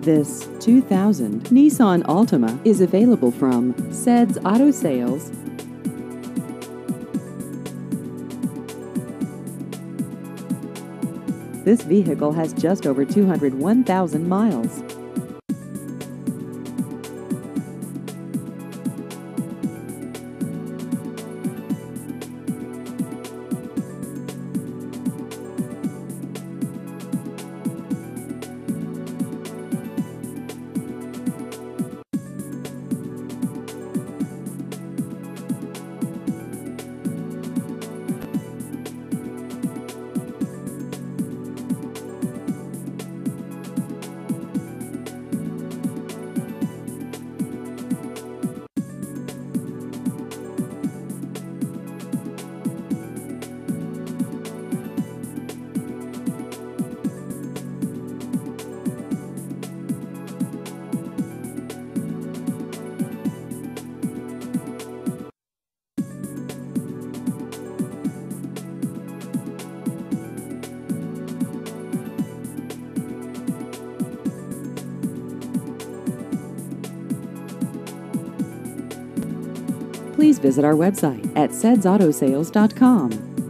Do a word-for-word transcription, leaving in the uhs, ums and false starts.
This two thousand Nissan Altima is available from Sed's Auto Sales. This vehicle has just over two hundred one thousand miles. Please visit our website at seds auto sales dot com.